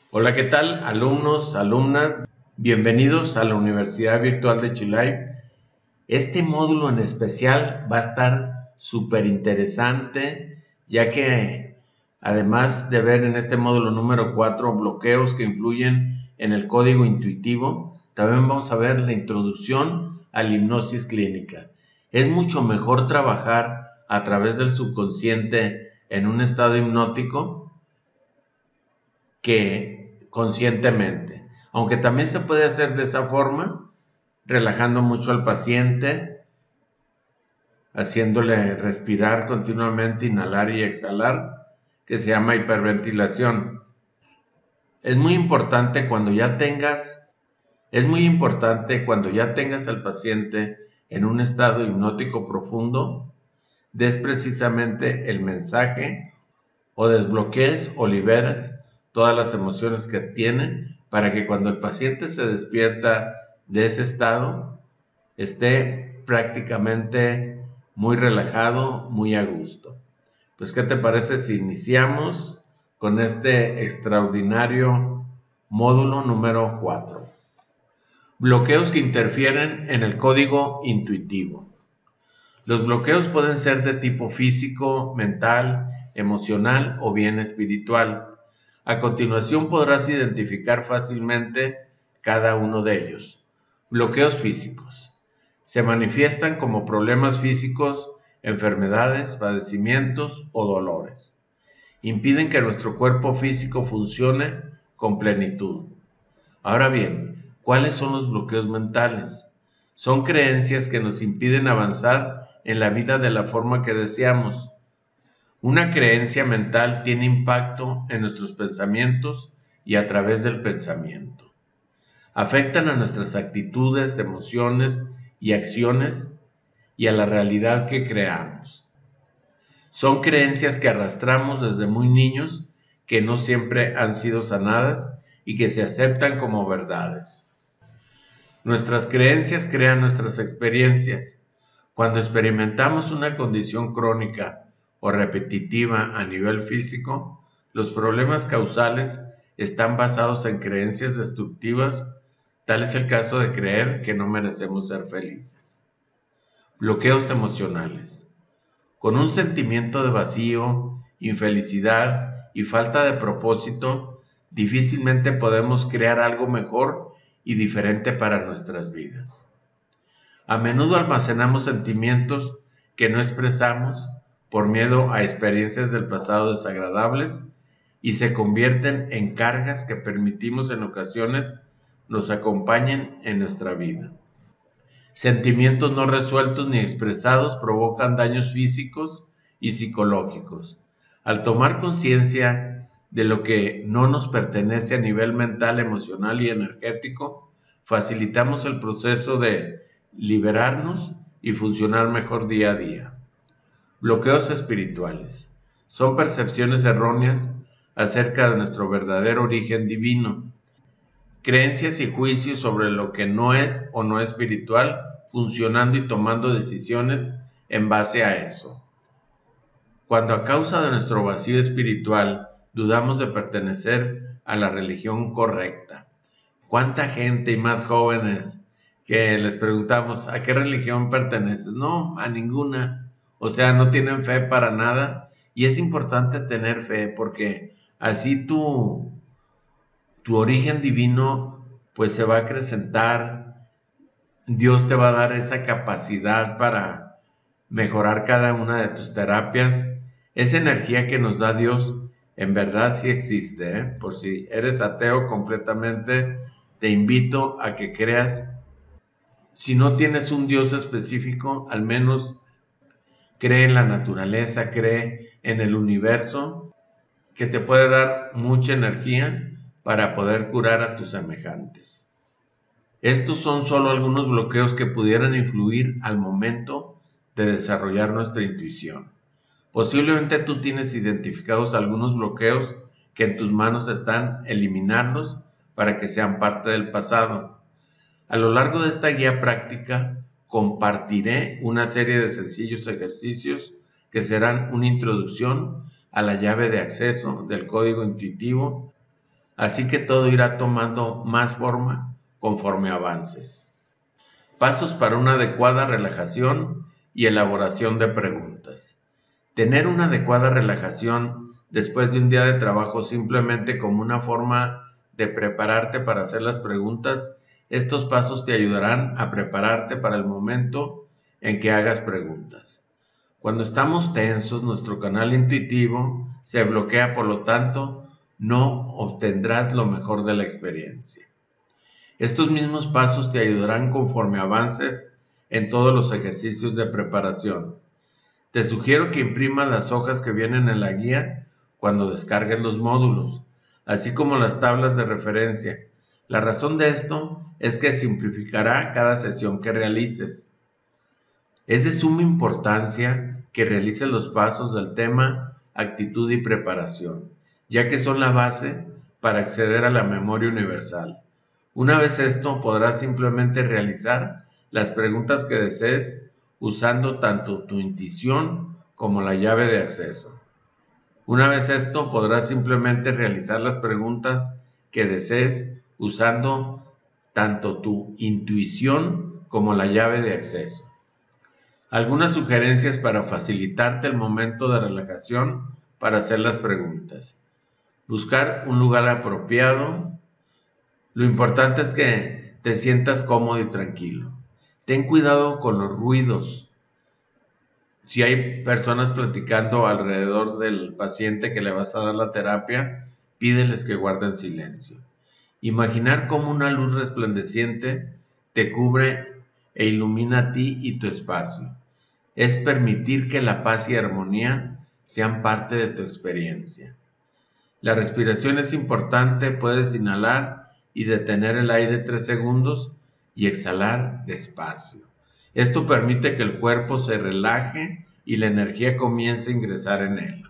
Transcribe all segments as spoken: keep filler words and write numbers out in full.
Hola, ¿qué tal, alumnos, alumnas? Bienvenidos a la Universidad Virtual de Chilay. Este módulo en especial va a estar súper interesante, ya que además de ver en este módulo número cuatro bloqueos que influyen en el código intuitivo, también vamos a ver la introducción a la hipnosis clínica. Es mucho mejor trabajar a través del subconsciente en un estado hipnótico que conscientemente. Aunque también se puede hacer de esa forma, relajando mucho al paciente, haciéndole respirar continuamente, inhalar y exhalar, que se llama hiperventilación. Es muy importante cuando ya tengas, es muy importante cuando ya tengas al paciente en un estado hipnótico profundo, des precisamente el mensaje o desbloquees o liberes todas las emociones que tiene para que cuando el paciente se despierta de ese estado esté prácticamente muy relajado, muy a gusto. Pues, ¿qué te parece si iniciamos con este extraordinario módulo número cuatro? Bloqueos que interfieren en el código intuitivo. Los bloqueos pueden ser de tipo físico, mental, emocional o bien espiritual. A continuación podrás identificar fácilmente cada uno de ellos. Bloqueos físicos. Se manifiestan como problemas físicos, enfermedades, padecimientos o dolores. Impiden que nuestro cuerpo físico funcione con plenitud. Ahora bien, ¿cuáles son los bloqueos mentales? Son creencias que nos impiden avanzar en la vida de la forma que deseamos. Una creencia mental tiene impacto en nuestros pensamientos y a través del pensamiento. Afectan a nuestras actitudes, emociones y acciones y a la realidad que creamos. Son creencias que arrastramos desde muy niños, que no siempre han sido sanadas y que se aceptan como verdades. Nuestras creencias crean nuestras experiencias. Cuando experimentamos una condición crónica o repetitiva a nivel físico, los problemas causales están basados en creencias destructivas. Tal es el caso de creer que no merecemos ser felices. Bloqueos emocionales. Con un sentimiento de vacío, infelicidad y falta de propósito, difícilmente podemos crear algo mejor y diferente para nuestras vidas. A menudo almacenamos sentimientos que no expresamos por miedo a experiencias del pasado desagradables y se convierten en cargas que permitimos en ocasiones nos acompañen en nuestra vida. Sentimientos no resueltos ni expresados provocan daños físicos y psicológicos. Al tomar conciencia de lo que no nos pertenece a nivel mental, emocional y energético, facilitamos el proceso de liberarnos y funcionar mejor día a día. Bloqueos espirituales. Son percepciones erróneas acerca de nuestro verdadero origen divino. Creencias y juicios sobre lo que no es o no es espiritual, funcionando y tomando decisiones en base a eso. Cuando a causa de nuestro vacío espiritual dudamos de pertenecer a la religión correcta. ¿Cuánta gente y más jóvenes que les preguntamos a qué religión perteneces? No, a ninguna. O sea, no tienen fe para nada. Y es importante tener fe porque así tú tu origen divino pues se va a acrecentar. Dios te va a dar esa capacidad para mejorar cada una de tus terapias. Esa energía que nos da Dios en verdad sí existe, ¿eh? Por si eres ateo completamente, te invito a que creas. Si no tienes un Dios específico, al menos cree en la naturaleza, cree en el universo, que te puede dar mucha energía para poder curar a tus semejantes. Estos son solo algunos bloqueos que pudieran influir al momento de desarrollar nuestra intuición. Posiblemente tú tienes identificados algunos bloqueos que en tus manos están eliminarlos para que sean parte del pasado. A lo largo de esta guía práctica compartiré una serie de sencillos ejercicios que serán una introducción a la llave de acceso del código intuitivo así que todo irá tomando más forma conforme avances. Pasos para una adecuada relajación y elaboración de preguntas. Tener una adecuada relajación después de un día de trabajo simplemente como una forma de prepararte para hacer las preguntas. Estos pasos te ayudarán a prepararte para el momento en que hagas preguntas. Cuando estamos tensos, nuestro canal intuitivo se bloquea, por lo tanto, no obtendrás lo mejor de la experiencia. Estos mismos pasos te ayudarán conforme avances en todos los ejercicios de preparación. Te sugiero que imprimas las hojas que vienen en la guía cuando descargues los módulos, así como las tablas de referencia. La razón de esto es que simplificará cada sesión que realices. Es de suma importancia que realices los pasos del tema, actitud y preparación, ya que son la base para acceder a la memoria universal. Una vez esto, podrás simplemente realizar las preguntas que desees usando tanto tu intuición como la llave de acceso. Una vez esto, podrás simplemente realizar las preguntas que desees usando tanto tu intuición como la llave de acceso. Algunas sugerencias para facilitarte el momento de relajación para hacer las preguntas. Buscar un lugar apropiado. Lo importante es que te sientas cómodo y tranquilo. Ten cuidado con los ruidos. Si hay personas platicando alrededor del paciente que le vas a dar la terapia, pídeles que guarden silencio. Imaginar cómo una luz resplandeciente te cubre e ilumina a ti y tu espacio. Es permitir que la paz y armonía sean parte de tu experiencia. La respiración es importante, puedes inhalar y detener el aire tres segundos y exhalar despacio. Esto permite que el cuerpo se relaje y la energía comience a ingresar en él.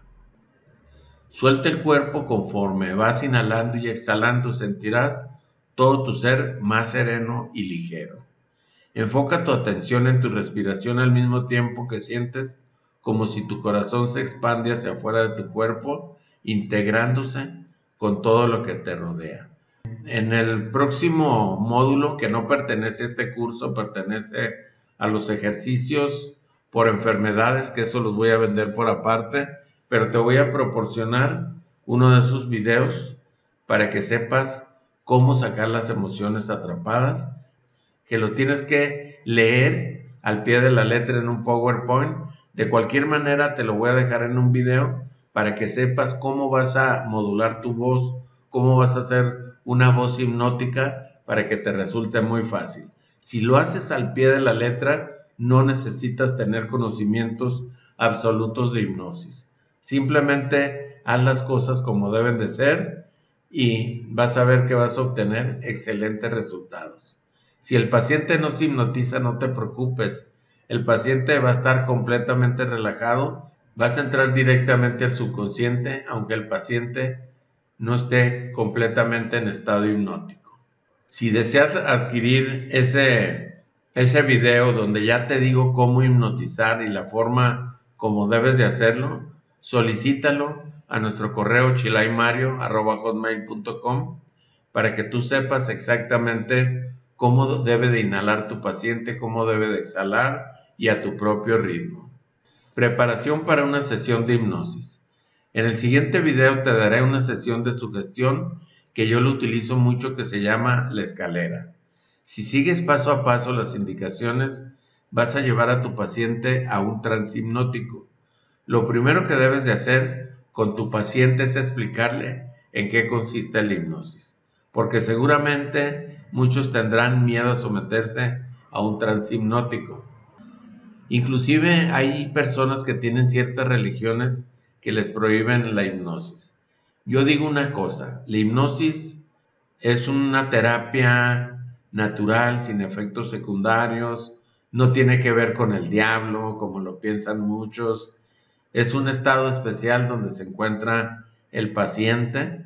Suelta el cuerpo conforme vas inhalando y exhalando, sentirás todo tu ser más sereno y ligero. Enfoca tu atención en tu respiración al mismo tiempo que sientes como si tu corazón se expande hacia afuera de tu cuerpo, integrándose con todo lo que te rodea. En el próximo módulo, que no pertenece a este curso, pertenece a los ejercicios por enfermedades, que eso los voy a vender por aparte, pero te voy a proporcionar uno de esos videos para que sepas cómo sacar las emociones atrapadas, que lo tienes que leer al pie de la letra en un PowerPoint. De cualquier manera te lo voy a dejar en un video para que sepas cómo vas a modular tu voz, cómo vas a hacer una voz hipnótica para que te resulte muy fácil. Si lo haces al pie de la letra, no necesitas tener conocimientos absolutos de hipnosis. Simplemente haz las cosas como deben de ser y vas a ver que vas a obtener excelentes resultados. Si el paciente no se hipnotiza, no te preocupes. El paciente va a estar completamente relajado. Vas a entrar directamente al subconsciente, aunque el paciente no esté completamente en estado hipnótico. Si deseas adquirir ese, ese video donde ya te digo cómo hipnotizar y la forma como debes de hacerlo, solicítalo a nuestro correo chilaimario arroba hotmail punto com para que tú sepas exactamente cómo debe de inhalar tu paciente, cómo debe de exhalar y a tu propio ritmo. Preparación para una sesión de hipnosis. En el siguiente video te daré una sesión de sugestión que yo lo utilizo mucho, que se llama la escalera. Si sigues paso a paso las indicaciones, vas a llevar a tu paciente a un trance hipnótico. Lo primero que debes de hacer con tu paciente es explicarle en qué consiste la hipnosis, porque seguramente muchos tendrán miedo a someterse a un trance hipnótico. Inclusive hay personas que tienen ciertas religiones que les prohíben la hipnosis. Yo digo una cosa, la hipnosis es una terapia natural, sin efectos secundarios, no tiene que ver con el diablo, como lo piensan muchos. Es un estado especial donde se encuentra el paciente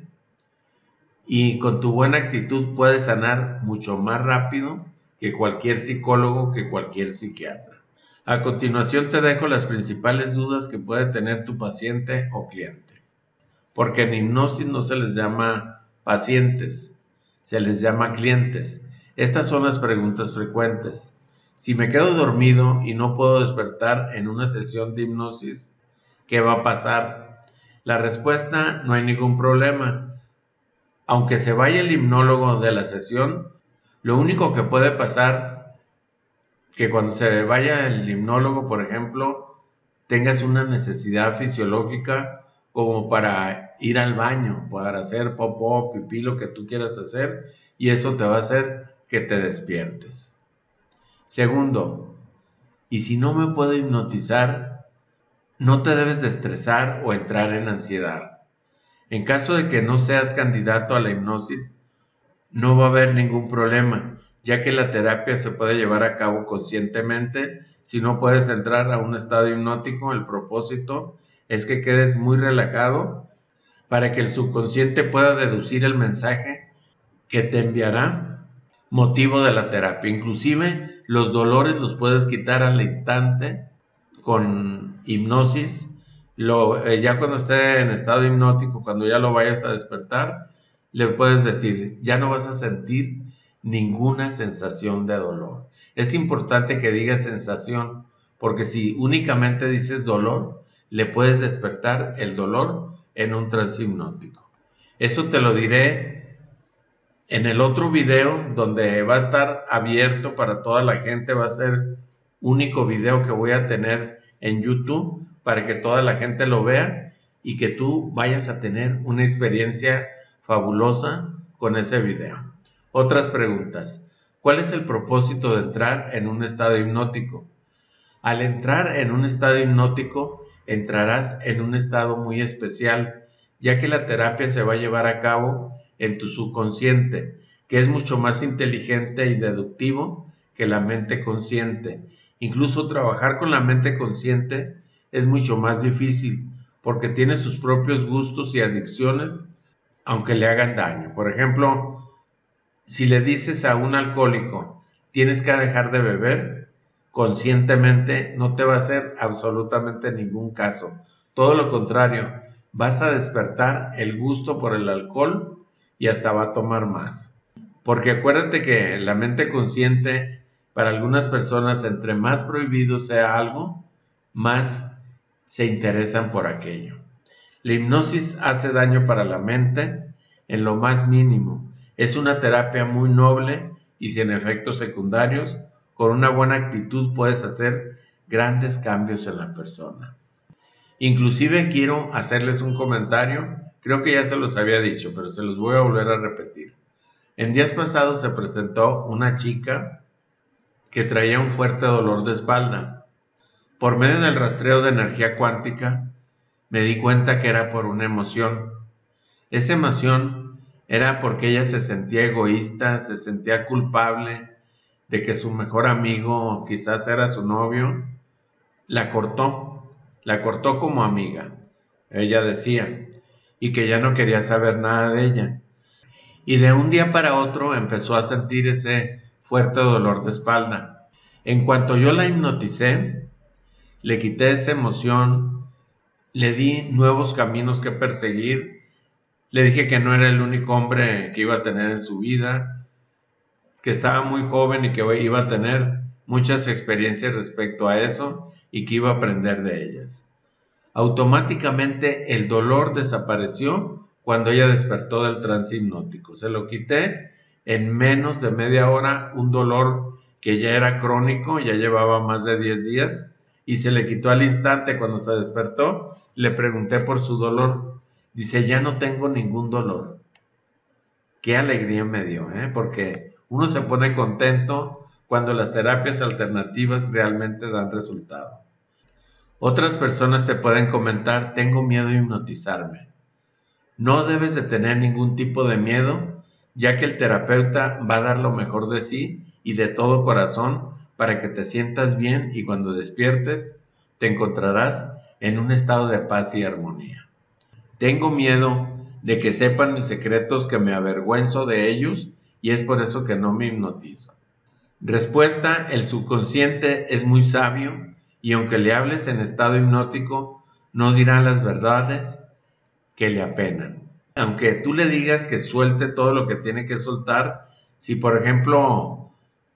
y con tu buena actitud puedes sanar mucho más rápido que cualquier psicólogo, que cualquier psiquiatra. A continuación te dejo las principales dudas que puede tener tu paciente o cliente, porque en hipnosis no se les llama pacientes, se les llama clientes. Estas son las preguntas frecuentes. Si me quedo dormido y no puedo despertar en una sesión de hipnosis, ¿qué va a pasar? La respuesta: no hay ningún problema. Aunque se vaya el hipnólogo de la sesión, lo único que puede pasar, que cuando se vaya el hipnólogo, por ejemplo, tengas una necesidad fisiológica como para ir al baño, para hacer popó, pipí, lo que tú quieras hacer, y eso te va a hacer que te despiertes. Segundo, y si no me puedo hipnotizar, no te debes de estresar o entrar en ansiedad. En caso de que no seas candidato a la hipnosis, no va a haber ningún problema, ya que la terapia se puede llevar a cabo conscientemente. Si no puedes entrar a un estado hipnótico, el propósito es que quedes muy relajado para que el subconsciente pueda deducir el mensaje que te enviará motivo de la terapia. Inclusive los dolores los puedes quitar al instante con hipnosis. Lo, eh, ya cuando esté en estado hipnótico, cuando ya lo vayas a despertar, le puedes decir, ya no vas a sentir ninguna sensación de dolor. Es importante que digas sensación, porque si únicamente dices dolor, le puedes despertar el dolor en un trance hipnótico. Eso te lo diré en el otro video, donde va a estar abierto para toda la gente. Va a ser único video que voy a tener en YouTube para que toda la gente lo vea y que tú vayas a tener una experiencia fabulosa con ese video. Otras preguntas. ¿Cuál es el propósito de entrar en un estado hipnótico? Al entrar en un estado hipnótico, entrarás en un estado muy especial, ya que la terapia se va a llevar a cabo en tu subconsciente, que es mucho más inteligente y deductivo que la mente consciente. Incluso trabajar con la mente consciente es mucho más difícil, porque tiene sus propios gustos y adicciones, aunque le hagan daño. Por ejemplo, si le dices a un alcohólico, tienes que dejar de beber, conscientemente no te va a hacer absolutamente ningún caso. Todo lo contrario, vas a despertar el gusto por el alcohol y hasta va a tomar más. Porque acuérdate que la mente consciente, para algunas personas, entre más prohibido sea algo, más se interesan por aquello. La hipnosis hace daño para la mente en lo más mínimo. Es una terapia muy noble y sin efectos secundarios. Con una buena actitud puedes hacer grandes cambios en la persona. Inclusive quiero hacerles un comentario. Creo que ya se los había dicho, pero se los voy a volver a repetir. En días pasados se presentó una chica que traía un fuerte dolor de espalda. Por medio del rastreo de energía cuántica, me di cuenta que era por una emoción. Esa emoción era porque ella se sentía egoísta, se sentía culpable de que su mejor amigo, quizás era su novio, la cortó, la cortó como amiga, ella decía, y que ya no quería saber nada de ella. Y de un día para otro empezó a sentir ese fuerte dolor de espalda. En cuanto yo la hipnoticé, le quité esa emoción, le di nuevos caminos que perseguir, le dije que no era el único hombre que iba a tener en su vida, que estaba muy joven y que iba a tener muchas experiencias respecto a eso y que iba a aprender de ellas. Automáticamente el dolor desapareció cuando ella despertó del trance hipnótico. Se lo quité en menos de media hora, un dolor que ya era crónico, ya llevaba más de diez días, y se le quitó al instante. Cuando se despertó, le pregunté por su dolor. Dice, ya no tengo ningún dolor. Qué alegría me dio, ¿eh? Porque uno se pone contento cuando las terapias alternativas realmente dan resultado. Otras personas te pueden comentar, tengo miedo a hipnotizarme. No debes de tener ningún tipo de miedo, ya que el terapeuta va a dar lo mejor de sí y de todo corazón para que te sientas bien, y cuando despiertes te encontrarás en un estado de paz y armonía. Tengo miedo de que sepan mis secretos, que me avergüenzo de ellos, y es por eso que no me hipnotizo. Respuesta: el subconsciente es muy sabio, y aunque le hables en estado hipnótico, no dirá las verdades que le apenan. Aunque tú le digas que suelte todo lo que tiene que soltar, si por ejemplo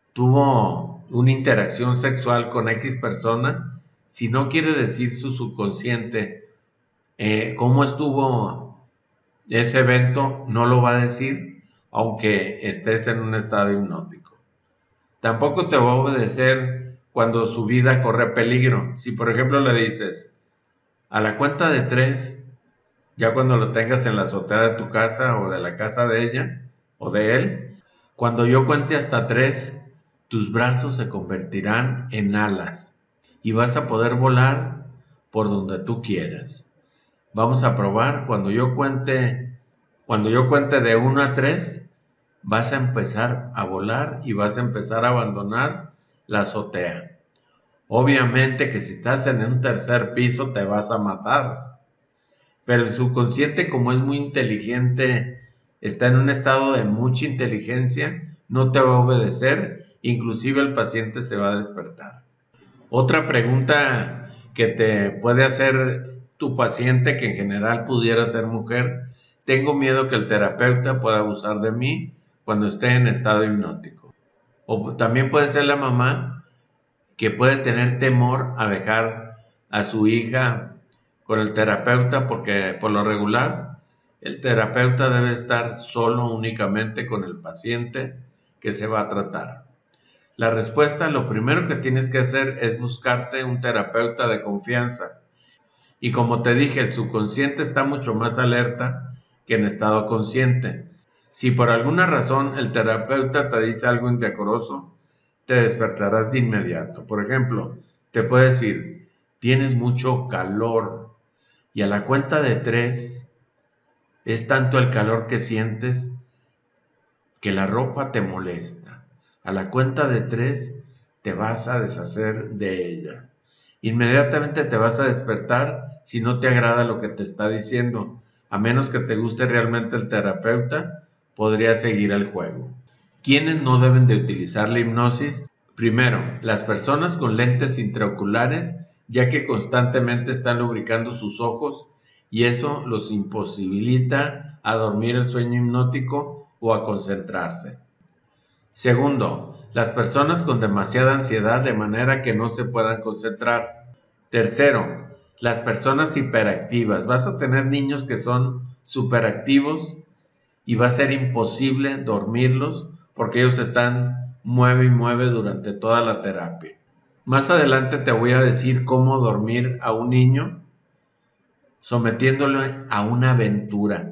tuvo una interacción sexual con X persona, si no quiere decir su subconsciente eh, cómo estuvo ese evento, no lo va a decir, aunque estés en un estado hipnótico. Tampoco te va a obedecer cuando su vida corre peligro. Si por ejemplo le dices, a la cuenta de tres, ya cuando lo tengas en la azotea de tu casa o de la casa de ella o de él, cuando yo cuente hasta tres, tus brazos se convertirán en alas y vas a poder volar por donde tú quieras. Vamos a probar, cuando yo cuente, cuando yo cuente de uno a tres, vas a empezar a volar y vas a empezar a abandonar la azotea. Obviamente que si estás en un tercer piso te vas a matar, pero el subconsciente, como es muy inteligente, está en un estado de mucha inteligencia, no te va a obedecer, inclusive el paciente se va a despertar. Otra pregunta que te puede hacer tu paciente, que en general pudiera ser mujer: tengo miedo que el terapeuta pueda abusar de mí cuando esté en estado hipnótico. O también puede ser la mamá, que puede tener temor a dejar a su hija con el terapeuta, porque por lo regular el terapeuta debe estar solo únicamente con el paciente que se va a tratar. La respuesta: lo primero que tienes que hacer es buscarte un terapeuta de confianza. Y como te dije, el subconsciente está mucho más alerta que en estado consciente. Si por alguna razón el terapeuta te dice algo indecoroso, te despertarás de inmediato. Por ejemplo, te puede decir, tienes mucho calor, y a la cuenta de tres es tanto el calor que sientes que la ropa te molesta. A la cuenta de tres te vas a deshacer de ella. Inmediatamente te vas a despertar si no te agrada lo que te está diciendo. A menos que te guste realmente el terapeuta, podría seguir el juego. ¿Quiénes no deben de utilizar la hipnosis? Primero, las personas con lentes intraoculares, ya que constantemente están lubricando sus ojos y eso los imposibilita a dormir el sueño hipnótico o a concentrarse. Segundo, las personas con demasiada ansiedad de manera que no se puedan concentrar. Tercero, las personas hiperactivas. Vas a tener niños que son superactivos y va a ser imposible dormirlos porque ellos están mueve y mueve durante toda la terapia. Más adelante te voy a decir cómo dormir a un niño sometiéndolo a una aventura.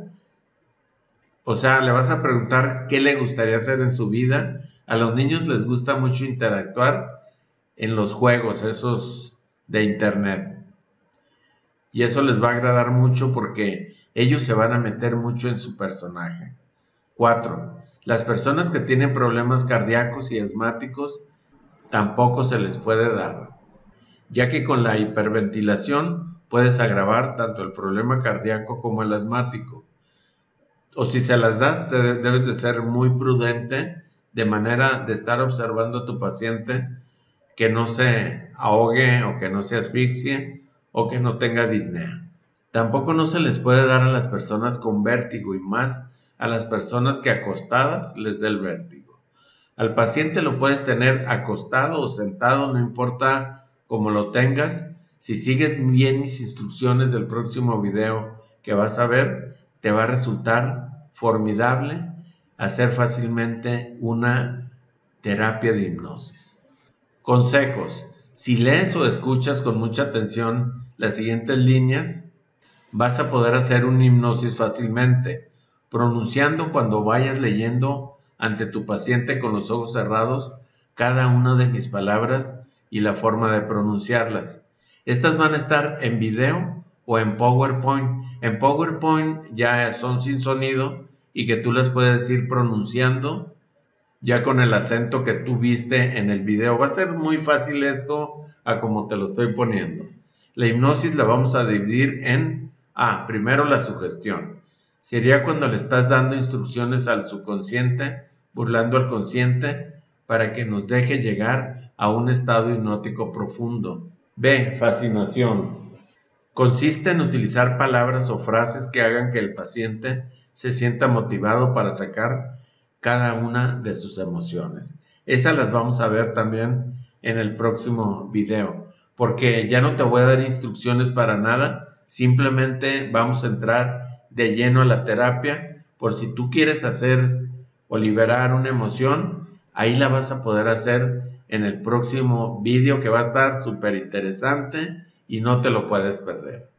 O sea, le vas a preguntar qué le gustaría hacer en su vida. A los niños les gusta mucho interactuar en los juegos esos de internet. Y eso les va a agradar mucho porque ellos se van a meter mucho en su personaje. Cuatro, las personas que tienen problemas cardíacos y asmáticos tampoco se les puede dar, ya que con la hiperventilación puedes agravar tanto el problema cardíaco como el asmático. O si se las das, te debes de ser muy prudente, de manera de estar observando a tu paciente que no se ahogue o que no se asfixie o que no tenga disnea. Tampoco no se les puede dar a las personas con vértigo y más a las personas que acostadas les dé el vértigo. Al paciente lo puedes tener acostado o sentado, no importa cómo lo tengas. Si sigues bien mis instrucciones del próximo video que vas a ver, te va a resultar formidable hacer fácilmente una terapia de hipnosis. Consejos: si lees o escuchas con mucha atención las siguientes líneas, vas a poder hacer una hipnosis fácilmente, pronunciando cuando vayas leyendo ante tu paciente con los ojos cerrados cada una de mis palabras y la forma de pronunciarlas. Estas van a estar en video o en PowerPoint. En PowerPoint ya son sin sonido y que tú las puedes ir pronunciando ya con el acento que tú viste en el video. Va a ser muy fácil esto a como te lo estoy poniendo. La hipnosis la vamos a dividir en A, primero la sugestión. Sería cuando le estás dando instrucciones al subconsciente, burlando al consciente, para que nos deje llegar a un estado hipnótico profundo. B, fascinación. Consiste en utilizar palabras o frases que hagan que el paciente se sienta motivado para sacar cada una de sus emociones. Esas las vamos a ver también en el próximo video, porque ya no te voy a dar instrucciones para nada, simplemente vamos a entrar de lleno a la terapia. Por si tú quieres hacer o liberar una emoción, ahí la vas a poder hacer en el próximo video, que va a estar súper interesante y no te lo puedes perder.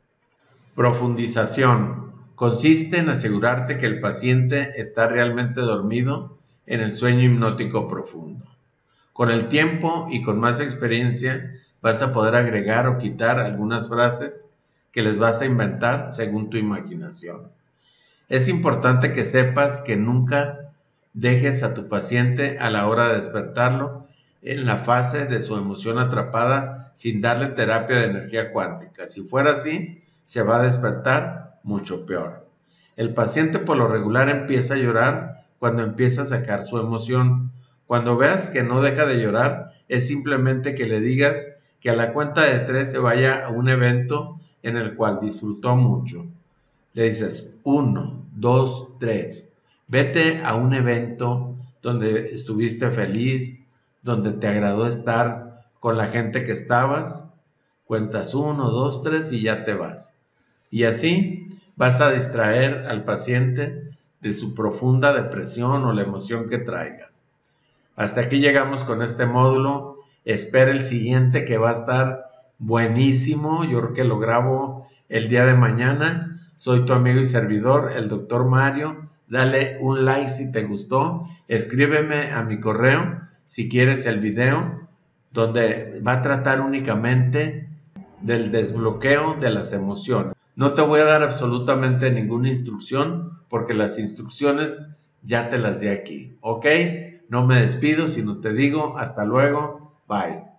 Profundización. Consiste en asegurarte que el paciente está realmente dormido en el sueño hipnótico profundo. Con el tiempo y con más experiencia vas a poder agregar o quitar algunas frases que les vas a inventar según tu imaginación. Es importante que sepas que nunca dejes a tu paciente a la hora de despertarlo en la fase de su emoción atrapada sin darle terapia de energía cuántica. Si fuera así, se va a despertar mucho peor. El paciente por lo regular empieza a llorar cuando empieza a sacar su emoción. Cuando veas que no deja de llorar, es simplemente que le digas que a la cuenta de tres se vaya a un evento en el cual disfrutó mucho. Le dices uno, dos, tres. Vete a un evento donde estuviste feliz, donde te agradó estar con la gente que estabas. Cuentas uno, dos, tres y ya te vas. Y así vas a distraer al paciente de su profunda depresión o la emoción que traiga. Hasta aquí llegamos con este módulo. Espera el siguiente, que va a estar buenísimo. Yo creo que lo grabo el día de mañana. Soy tu amigo y servidor, el doctor Mario. Dale un like si te gustó. Escríbeme a mi correo si quieres el video, donde va a tratar únicamente del desbloqueo de las emociones. No te voy a dar absolutamente ninguna instrucción, porque las instrucciones ya te las di aquí, ¿ok? No me despido, sino te digo hasta luego, bye.